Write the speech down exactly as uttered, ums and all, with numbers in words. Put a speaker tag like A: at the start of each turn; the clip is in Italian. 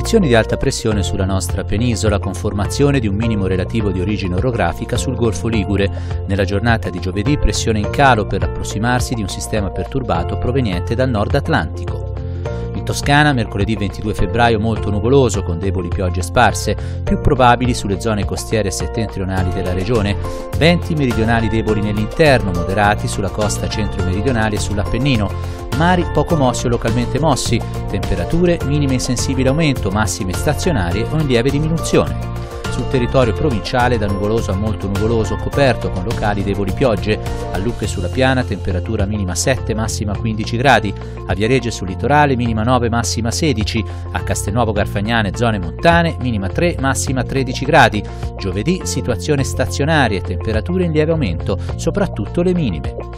A: Condizioni di alta pressione sulla nostra penisola, con formazione di un minimo relativo di origine orografica sul Golfo Ligure. Nella giornata di giovedì pressione in calo per approssimarsi di un sistema perturbato proveniente dal nord Atlantico. In Toscana, mercoledì ventidue febbraio, molto nuvoloso, con deboli piogge sparse, più probabili sulle zone costiere settentrionali della regione, venti meridionali deboli nell'interno, moderati sulla costa centro-meridionale e sull'Appennino, mari poco mossi o localmente mossi, temperature minime in sensibile aumento, massime stazionarie o in lieve diminuzione. Sul territorio provinciale da nuvoloso a molto nuvoloso coperto con locali deboli piogge, a Lucca e sulla Piana temperatura minima sette, massima quindici gradi, a Viareggio e sul litorale minima nove, massima sedici, a Castelnuovo Garfagnane zone montane minima tre, massima tredici gradi. Giovedì situazione stazionaria e temperature in lieve aumento, soprattutto le minime.